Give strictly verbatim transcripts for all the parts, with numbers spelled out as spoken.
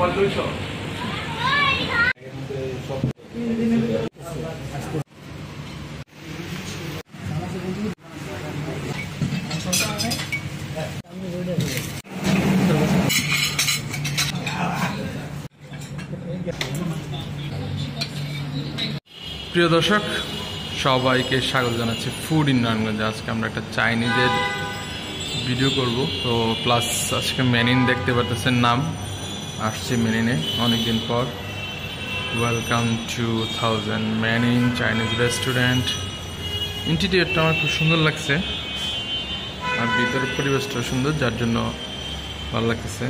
প্রিয় দর্শক, সবাইকে স্বাগত জানাচ্ছি ফুড ইন নারায়ণগঞ্জে। আজকে আমরা একটা চাইনিজের ভিডিও করব। তো প্লাস আজকে মেনিন দেখতে পারতেছেন, নাম আসছে মেনিনে অনেকদিন পর। ওয়েলকাম টু থাউজেন্ড মেনিন চাইনিজ রেস্টুরেন্ট। ইন্টেরিয়রটা আমার খুব সুন্দর লাগছে, আর ভিতরের পরিবেশটা সুন্দর, যার জন্য ভালো লাগতেছে।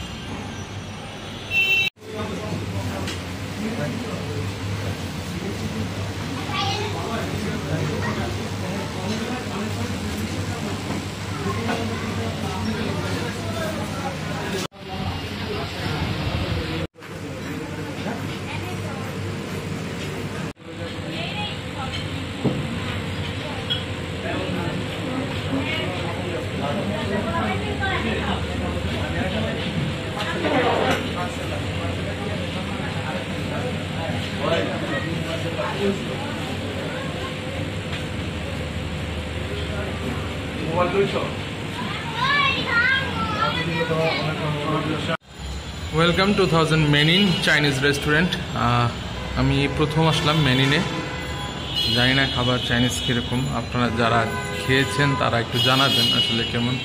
ওয়েলকাম টু থাউজেন্ড মেনিন চাইনিজ রেস্টুরেন্ট। আমি প্রথম আসলাম মেনিনে, জানি না খাবার চাইনিজ কীরকম। আপনারা যারা খেয়েছেন তারা একটু জানাবেন আসলে কেমন।